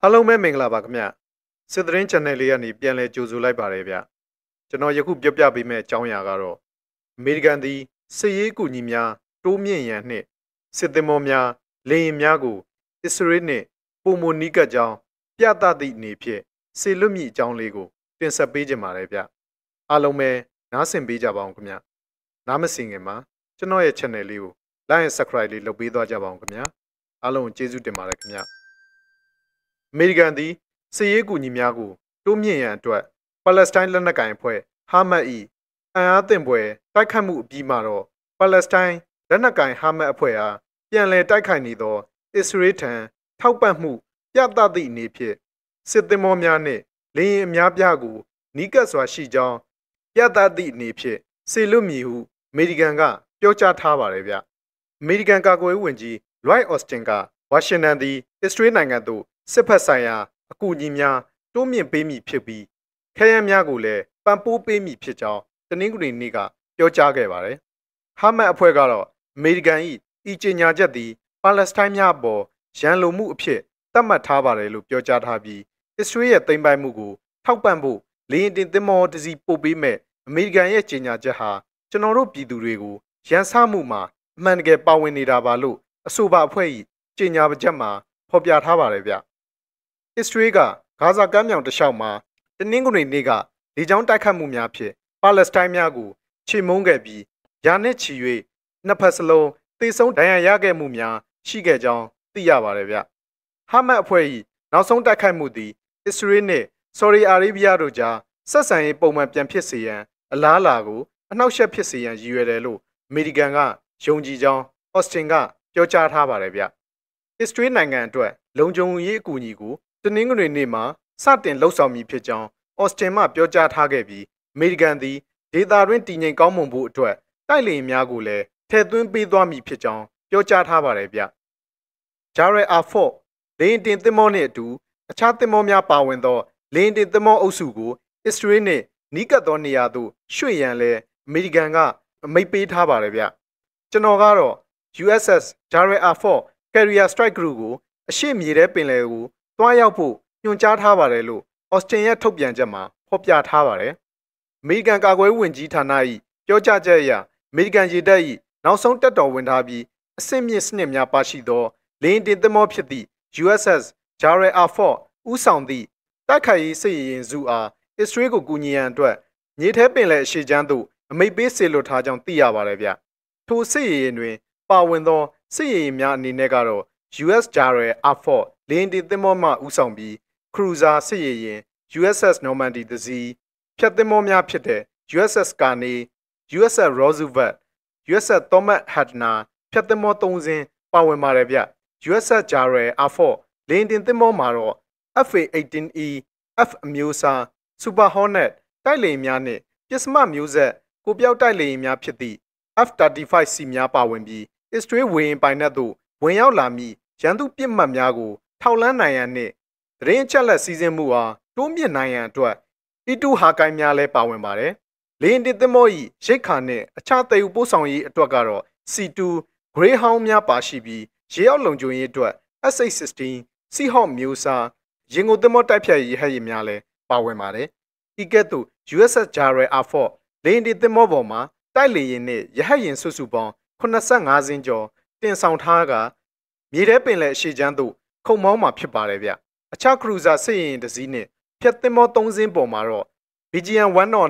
အားလုံးပဲမင်္ဂလာပါခင်ဗျစစ်သတင်း channel လေးကနေပြန်လည်ကြိုဆိုလိုက်ပါတယ်ဗျကျွန်တော်ယခုပြောပြပေးမယ့်အကြောင်းအရာကတော့အမေရိကန်သည်စစ်ရေးအကူအညီများတိုးမြင့်ရန်နှင့်စစ်သင်္ဘောများလေယာဉ်များကိုအစ္စရေးနှင့်ပုံမနီးကပ်ကြောင်းပြသသည့်အနေဖြင့်စေလွတ်မည့်အကြောင်းလေးကိုတင်ဆက်ပေးခြင်းပါတယ်ဗျအားလုံးပဲနားဆင်ပေးကြပါအောင်ခင်ဗျနားမဆင်ခင်မှာကျွန်တော်ရဲ့ channel လေးကို like and subscribe လေးလုပ်ပေးသွားကြပါအောင်ခင်ဗျအားလုံးကျေးဇူးတင်ပါတယ်ခင်ဗျအမေရိကန်သည်စစ်ရေးအကူအညီများကိုတိုးမြင့်ရန်အတွက်ပါလက်စတိုင်းလက်နက်ကိုင်အဖွဲ့ဟာမတ်၏အင်အားသင့်ပွဲတိုက်ခိုက်မှုအပြီးမှာတော့ပါလက်စတိုင်းလက်နက်ကိုင်ဟာမတ်အဖွဲ့အားပြန်လည်တိုက်ခိုက်နေသောအစ္စရေးထံထောက်ပံ့မှုပြသသည့်အနေဖြင့်စစ်သင်္ဘောများနှင့်လေယာဉ်အများပြားကိုနီးကပ်စွာရှိကြောင်းပြသသည့်အနေဖြင့်စေလွတ်မည်ဟုအမေရိကန်ကပြောကြားထားပါတယ်ဗျအမေရိကန်ကာကွယ်ရေးဝန်ကြီးလွိုက်အော်စတင်ကဝါရှင်တန်သည်အစ္စရေးနိုင်ငံသို့စစ်ဖက်ဆိုင်ရာအကူအညီများတိုးမြင့်ပေးမည်ဖြစ်ပြီးခဲယမ်းများကိုလည်းပံ့ပိုးပေးမည်ဖြစ်ကြောင်းတနင်္ဂနွေနေ့ကပြောကြားခဲ့ပါတယ်။ဟာမတ်အဖွဲ့ကတော့အမေရိကန်၏ဤကြေညာချက်သည်ပါလက်စတိုင်းများအပေါ်ရန်လိုမှုအဖြစ်သတ်မှတ်ထားပါတယ်လို့ပြောကြားထားပြီးအစ္စရေးရဲ့သိမ်းပိုက်မှုကိုထောက်ပံ့ဖို့လေယာဉ်တင်သင်္ဘောတစ်စီးပို့ပေးမဲ့အမေရိကန်ရဲ့ကြေညာချက်ဟာကျွန်တော်တို့ပြည်သူတွေကိုရန်စမှုမှာအမှန်တကယ်ပါဝင်နေတာပါလို့အဆိုပါအဖွဲ့၏ကြေညာချက်မှာဖော်ပြထားပါတယ်ဗျ။အစ္စရေးကဂါဇာကမ်းမြောင်တစ်လျှောက်မှာတနင်္ဂနွေနေ့ကလေကြောင်းတိုက်ခတ်မှုများဖြင့်ပါလက်စတိုင်းများကိုချေမှုန်းခဲ့ပြီးယာနဲ့ချီ၍နှစ်ဖက်စလုံးသေဆုံးဒဏ်ရာရခဲ့မှုများရှိခဲ့ကြောင်းသိရပါတယ်ဗျ။ဟာမတ်အဖွဲ့၏နောက်ဆုံးတိုက်ခိုက်မှုသည်အစ္စရေးနှင့်ဆော်ဒီအာရေးဗျတို့ကြားဆက်ဆံရေးပုံမှန်ပြန်ဖြစ်စေရန်အလားအလာကိုအနှောက်အယှက်ဖြစ်စေရန်ရည်ရွယ်တယ်လို့အမေရိကန်ကယုံကြည်ကြောင်းအော်စတင်ကပြောကြားထားပါတယ်ဗျ။အစ္စရေးနိုင်ငံအတွက်လုံခြုံရေးအကူအညီကိုတနင်္ဂနွေနေ့မှာစတင်လှုပ်ဆောင်မည်ဖြစ်ကြောင်းအော်စတင်မှပြောကြားထားခဲ့ပြီးအမေရိကန်သည်ဒေသတွင်းတည်ငြိမ်ကောင်းမွန်ဖို့အတွက်တိုက်လေယာဉ်များကိုလည်းထည့်သွင်းပေးသွားမည်ဖြစ်ကြောင်းပြောကြားထားပါတယ်ဗျ။ဂျာရယ်အာဖော့လေယာဉ်တင်သင်္ဘောနှင့်အတူအခြားသင်္ဘောများပါဝင်သောလေယာဉ်တင်သင်္ဘောအုပ်စုကိုအစ္စရေးနှင့်နီးကပ်သောနေရာသို့ရွှေ့ရန်လည်းအမေရိကန်ကအမိန့်ပေးထားပါတယ်ဗျ။ကျွန်တော်ကတော့ USS ဂျာရယ်အာဖော့ Carrier Strike Group ကိုအရှေ့မြေထဲပင်လယ်ကိုတွားရောက်ဖို့ညွှန်ကြားထားပါတယ်လို့အော်စတင်ရဲ့ထုတ်ပြန်ချက်မှာဖော်ပြထားပါတယ်။အမေရိကန်ကာကွယ်ရေးဝန်ကြီးဌာန၏ပြောကြားချက်အရအမေရိကန်ရေတပ်၏နောက်ဆုံးတပ်တော်ဝင်ထားပြီးအဆင့်မြင့်စနစ်များပါရှိသောလေယာဉ်တင်သင်္ဘောဖြစ်သည့် USS ဂျာရယ်အာဖော့ဦးဆောင်သည့်တိုက်ခိုက်ရေးစစ်ရေယာဉ်စုအားအစ္စရေးကိုကူညီရန်အတွက်မြေထဲပင်လယ်အရှေ့ချမ်းသို့အမိန့်ပေးစေလွှတ်ထားကြောင်းသိရပါတယ်ဗျ။ထိုစစ်ရေယာဉ်တွင်ပါဝင်သောစစ်ရေယာဉ်များအနေနဲ့ကတော့ US ဂျာရယ်အာဖော့လေယာဉ်တင်သင်္ဘောမှဦးဆောင်ပြီးခရူဇာစစ်ရေယာဉ် USS Normandy တစ်စီးဖြတ်သင်္ဘောများဖြစ်တဲ့ USS Carney USS Roosevelt USS Thomas Hatner ဖြတ်သင်္ဘော3စင်းပါဝင်ပါတယ်ဗျ USS ဂျာရယ်အာဖော့လေယာဉ်တင်သင်္ဘောမှာတော့ FA-18E F အမျိုးအစား Super Hornet တိုက်လေယာဉ်များနဲ့ပစ္စမမျိုးဆက်ကိုပြောက်တိုက်လေယာဉ်များဖြစ်သည့် F-35C များပါဝင်ပြီးအစ္စရေးဝေဟင်ပိုင်နက်သို့ဝင်ရောက်လာမည့်ရန်သူပစ်မှတ်များကိုထောက်လှမ်းနိုင်ရန်နှင့်သတင်းအချက်အလက်စီးဆင်းမှုအားတိုးမြင့်နိုင်ရန်အတွက် E2 ဟာကိုင်းများလည်းပါဝင်ပါတယ်။လေယာဉ်တင်သင်္ဘော၏ရိတ်ခါနှင့်အခြားသယ်ယူပို့ဆောင်ရေးအတွက်ကတော့ C2 Greyhound များပါရှိပြီးရေအောက်လုံခြုံရေးအတွက် SH-16 Seahawk မျိုးစားရင်ကုန်သင်္ဘောတိုက်ဖြတ်ရေးဟက်ယာဉ်များလည်းပါဝင်ပါတယ်။ဤကဲ့သို့ USS ဂျာရယ်အာဖော့လေယာဉ်တင်သင်္ဘောပေါ်မှာတိုက်လေယာဉ်နှင့်ရဟတ်ယာဉ်စုစုပေါင်း85စင်းကျော်တင်ဆောင်ထားကမြေထဲပင်လယ်အရှေ့ချမ်းသို့ခုံမောင်းမှာဖြစ်ပါတယ်ဗျ။အခြားခရူဇာစစ်ရေယာဉ်တစ်စီးနဲ့ဖြတ်သင်္ဘော3စင်းပေါ်မှာတော့ BGN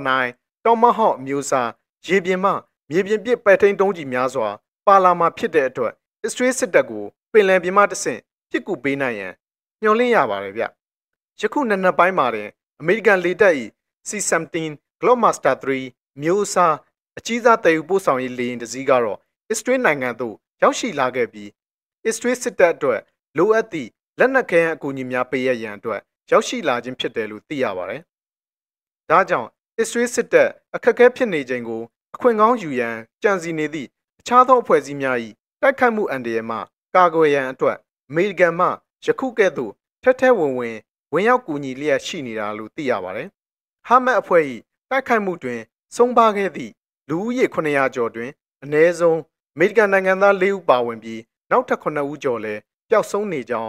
109 Tomahawk မျိုးစားရေပြင်မှမြေပြင်ပစ်ပဲ့ထိန်းတုံးကြီးများစွာပါလာမှာဖြစ်တဲ့အတွက်အစ္စရေးစစ်တပ်ကိုပင်လယ်ပြင်မှတဆင့်ပစ်ကူပေးနိုင်ရန်ညှော်လင့်ရပါတယ်ဗျ။ယခုနှစ်ပိုင်းမှာတင်အမေရိကန်လေတပ်၏ C-17 Globemaster 3မျိုးစားအကြီးစားတည်ယူပို့ဆောင်ရေးလေယာဉ်တစ်စီးကတော့အစ္စရေးနိုင်ငံသို့ရောက်ရှိလာခဲ့ပြီးအစ္စရေးစစ်တပ်အတွက်လိုအပ်သည့်လက်နက်ခဲယမ်းအကူအညီများပေးရန်အတွက်ရောက်ရှိလာခြင်းဖြစ်တယ်လို့သိရပါတယ်။ဒါကြောင့်အစ္စရေးစစ်တပ်အခက်အခဲဖြစ်နေချိန်ကိုအခွင့်ကောင်းယူရန်ကြံစည်နေသည့်အခြားသောအဖွဲ့အစည်းများ၏တိုက်ခိုက်မှုအန္တရာယ်မှကာကွယ်ရန်အတွက်အမေရိကန်မှယခုကဲ့သို့ထက်ထဲဝင်ရောက်ကူညီလျက်ရှိနေတာလို့သိရပါတယ်။ဟာမတ်အဖွဲ့၏တိုက်ခိုက်မှုတွင်ဆုံးပါခဲ့သည့်လူဦးရေ900ကျော်တွင်အနည်းဆုံးအမေရိကန်နိုင်ငံသား4ဦးပါဝင်ပြီးနောက်ထပ်9ဦးကျော်လည်းပျောက်ဆုံးနေကြောင်း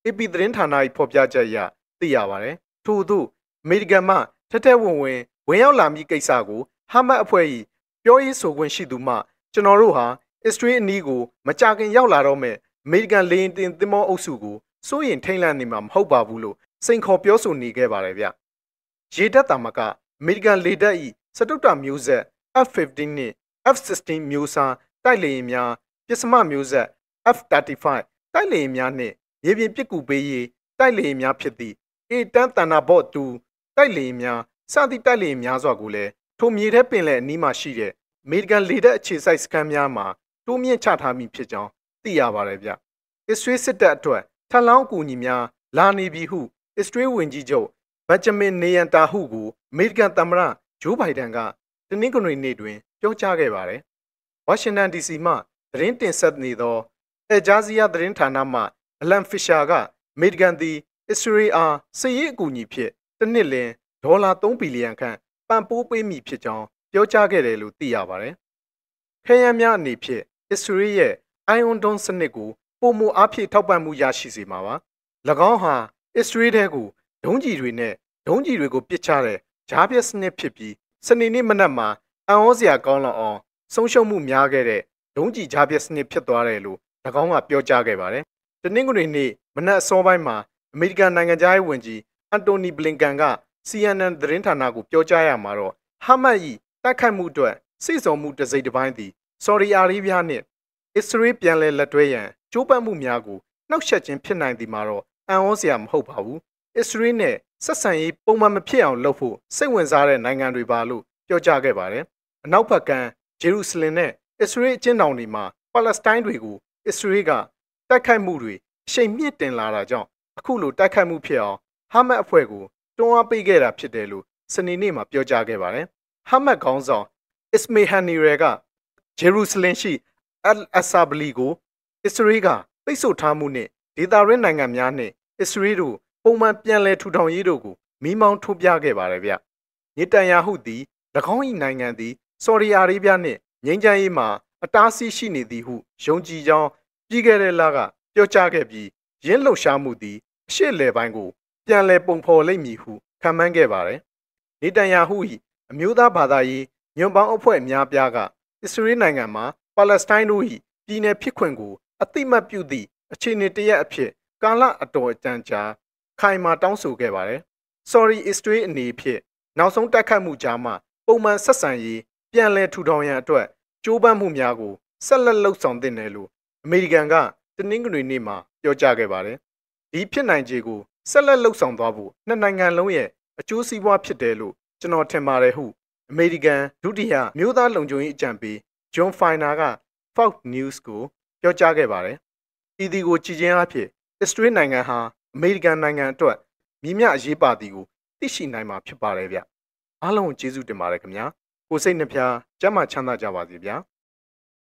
AP သတင်းဌာန၏ဖော်ပြချက်အရသိရပါတယ်။ထို့သို့အမေရိကန်မှထက်ထက်ဝင်ရောက်လာမည့်ကိစ္စကိုဟာမတ်အဖွဲ့၏ပြောရေးဆိုခွင့်ရှိသူမှကျွန်တော်တို့ဟာအစ္စရေးအနီးကိုမကြာခင်ရောက်လာတော့မဲ့အမေရိကန်လေယာဉ်တင်သင်္ဘောအုပ်စုကိုစိုးရင်ထိန်လန့်နေမှာမဟုတ်ပါဘူးလို့စိန်ခေါ်ပြောဆိုနေခဲ့ပါတယ်ဗျ။ရေတပ်တာမကအမေရိကန်လေတပ်၏စတုတ္တမျိုးဆက် F-15 နှင့် F-16 မျိုးစားတိုက်လေယာဉ်များပစ္စမမျိုးဆက် F-35 တိုက်လေယာဉ်များနှင့်ရေပြင်ပစ်ကူပေးရေးတိုက်လေယာဉ်များဖြစ်သည့် A-10 Thunderbolt 2တိုက်လေယာဉ်များစသည့်တိုက်လေယာဉ်များစွာကိုလည်းထိုမြေထဲပင်လယ်အနီးမှာရှိတဲ့အမေရိကန်လေတပ်အခြေစိုက်စခန်းများမှာတိုးမြင့်ချထားမိဖြစ်ကြောင်းသိရပါတယ်ဗျ။အစ္စရေးစစ်တပ်အတွက်ထပ်လောင်းအကူအညီများလာနေပြီဟုအစ္စရေးဝန်ကြီးချုပ်ဘန်ဂျမင်နေယန်တာဟုကိုအမေရိကန်သမ္မတဂျိုးဘိုင်ဒန်ကတနင်္ဂနွေနေ့တွင်ပြောကြားခဲ့ပါတယ်။ဝါရှင်တန် DC မှသတင်းတင်ဆက်နေသောအဂျာဇီယာသတင်းဌာနမှအလန်ဖီရှာကအမေရိကန်သည်အစ္စရေးအားစစ်ရေးအကူအညီဖြင့်တစ်နှစ်လဒေါ်လာ3ဘီလီယံခန့်ပံ့ပိုးပေးမည်ဖြစ်ကြောင်းပြောကြားခဲ့တယ်လို့သိရပါတယ်။ခရမ်းများအနေဖြင့်အစ္စရေးရဲ့ Iron Dome စနစ်ကိုပုံမအားဖြင့်ထောက်ပံ့မှုရရှိစေမှာပါ။၎င်းဟာအစ္စရေးထဲကိုဒုံးကျည်တွေနဲ့ဒုံးကျည်တွေကိုပစ်ချတဲ့ဂျားပြက်စနစ်ဖြစ်ပြီးစနေနေ့မနက်မှာအံ့ဩစရာကောင်းလောက်အောင်ဆုံးရှုံးမှုများခဲ့တဲ့ဒုံးကျည်ဂျားပြက်စနစ်ဖြစ်သွားတယ်လို့၎င်းကပြောကြားခဲ့ပါတယ်။တနင်္ဂနွေနေ့မနက်အစောပိုင်းမှာအမေရိကန်နိုင်ငံသားရေးဝန်ကြီးအန်တိုနီဘလင်ကန်က CNN သတင်းဌာနကိုပြောကြားရမှာတော့ဟာမတ်၏တိုက်ခိုက်မှုအတွက်စိတ်ဆော်မှုတစ်စိတ်တစ်ပိုင်းသည်ဆော်ဒီအာရေဗျနှင့်အစ္စရေးပြန်လည်လက်တွဲရန်ကြိုးပမ်းမှုများကိုနှောက်ယှက်ခြင်းဖြစ်နိုင်သည်မှာတော့အံ့ဩစရာမဟုတ်ပါဘူး။အစ္စရေးနဲ့ဆက်ဆံရေးပုံမှန်မဖြစ်အောင်လုပ်ဖို့စိတ်ဝင်စားတဲ့နိုင်ငံတွေပါလို့ပြောကြားခဲ့ပါတယ်။အနောက်ဘက်ကဂျေရုဆလင်နဲ့အစ္စရေးအကျဉ်းထောင်တွေမှာပါလက်စတိုင်းတွေကိုအစ္စရေးကတိုက်ခိုက်မှုတွေအရှိန်မြင့်တင်လာတာကြောင့်အခုလိုတိုက်ခိုက်မှုဖြစ်အောင်ဟာမတ်အဖွဲ့ကိုတွန်းအားပေးခဲ့တာဖြစ်တယ်လို့စနေနေ့မှာပြောကြားခဲ့ပါတယ်။ဟာမတ်ခေါင်းဆောင်အစ္စမေဟန်နီရယ်ကဂျေရုဆလင်ရှိအယ်အဆာဘလီကိုအစ္စရေးကပိတ်ဆို့ထားမှုနဲ့ဒေသရင်းနိုင်ငံများနဲ့အစ္စရေးတို့ပုံမှန်ပြန်လည်ထူထောင်ရေးတို့ကိုမိမောင်းထိုးပြခဲ့ပါတယ်ဗျ။နေတန်ယာဟုသည်၎င်း၏နိုင်ငံသည်ဆော်ဒီအာရေဗျနှင့်ငြိမ်းချမ်းရေးမှာအတားအဆီးရှိနေသည်ဟုယုံကြည်ကြောင်းပြီးခဲ့တဲ့လကပြောကြားခဲ့ပြီးရင်းလှုပ်ရှားမှုသည်အရှေ့လယ်ပိုင်းကိုပြန်လည်ပုံဖော်လိမ့်မည်ဟုခန့်မှန်းခဲ့ပါတယ်။နေတန်ယာဟု၏အမျိုးသားဘာသာရေးညွန့်ပေါင်းအဖွဲ့အများပြားကအစ္စရေးနိုင်ငံမှာပါလက်စတိုင်းတို့၏ပြည်내ဖြစ်ခွင့်ကိုအတိမတ်ပြုသည့်အခြေအနေတရက်အဖြစ်ကာလအတော်အတန်ကြာခိုင်မာတောင်းဆိုခဲ့ပါတယ်။ Sorry Israel အနေဖြင့်နောက်ဆုံးတိုက်ခိုက်မှုကြားမှာပုံမှန်ဆက်ဆံရေးပြန်လည်ထူထောင်ရန်အတွက်ကြိုးပမ်းမှုများကိုဆက်လက်လှုပ်ဆောင်သင့်တယ်လို့အမေရိကန်ကတနင်္ဂနွေနေ့မှာပြောကြားခဲ့ပါတယ်။ဒီဖြစ်နိုင်ခြေကိုဆက်လက်လှုပ်ဆောင်သွားဖို့နှစ်နိုင်ငံလုံးရဲ့အကျိုးစီးပွားဖြစ်တယ်လို့ကျွန်တော်ထင်ပါတယ်ဟုအမေရိကန်ဒုတိယမြို့သားလုံခြုံရေးအကြံပေးဂျွန်ဖိုင်နာက Fox News ကိုပြောကြားခဲ့ပါတယ်။ဤသည်ကိုကြည်ချင်းအဖြစ်အစ္စရေးနိုင်ငံဟာအမေရိကန်နိုင်ငံအတွက်မြင့်မြတ်အရေးပါသည်ကိုသိရှိနိုင်မှာဖြစ်ပါတယ်ဗျ။အားလုံးကိုကျေးဇူးတင်ပါတယ်ခင်ဗျာ။ကိုစိတ်နှဖျားကျမ်းမာချမ်းသာကြပါစေဗျာ။